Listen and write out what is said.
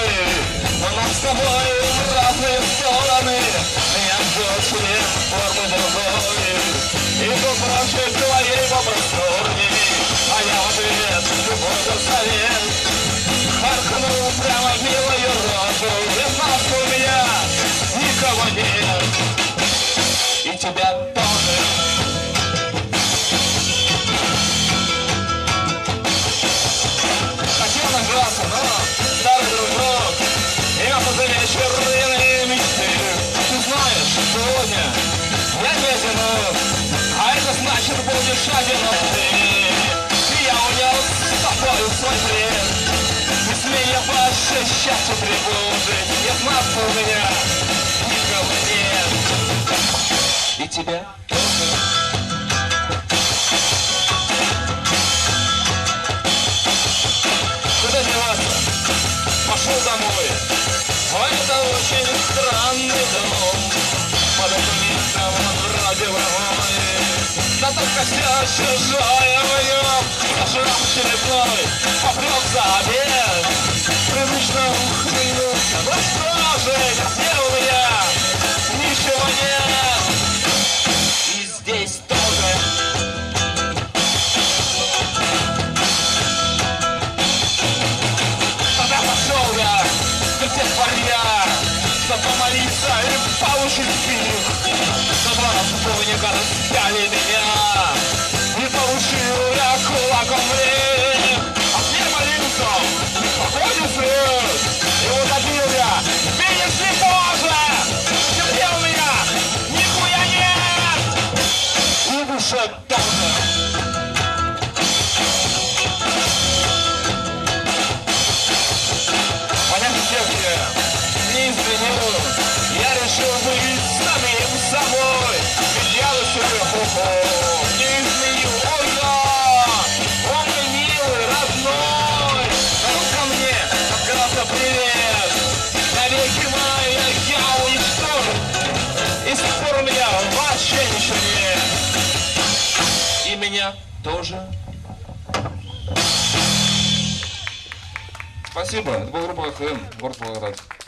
другой, но нам с тобой в разные стороны. Меня ждет член формы другой, и тут прочит твоей попросторней, а я в ответ любой совет харкнул прямо в милую рожу. Без нас у меня никого нет, и тебя тоже. Хотел нажраться, но старый дружок, я за вечерные мечты. Ты знаешь, сегодня я не одинок, а это значит, будешь одинок ты. И я унес с тобой свой бред, не смея больше счастью тревожить. Нет нас у меня никого нет, и тебя тоже. Куда деваться? Пошел домой. Ой, это очень странный дом, под окном вроде вровой, да только все чужое в нем. Нажрав очередной попрек за обед, привычно ухмыльнулся. Ну что же, где у меня ничего нет, и здесь тоже. Тогда пошел я в барьер, чтобы помолиться и получить пик. За 12 полника распяли меня, и получил я кулаком в рик. А мне молился, походит слез, и утопил я, видишь ли, Боже, где у меня нихуя нет, и душа тоже. Не изменил, я решил быть самим собой, ведь я за себя не изменил. Ой, да, он мой милый, родной, ну ко мне, открылся привет, навеки мои я уничтожен, и с тех пор у меня вообще ничего нет, и меня тоже. Спасибо, это была группа ХМ, город Волгоград.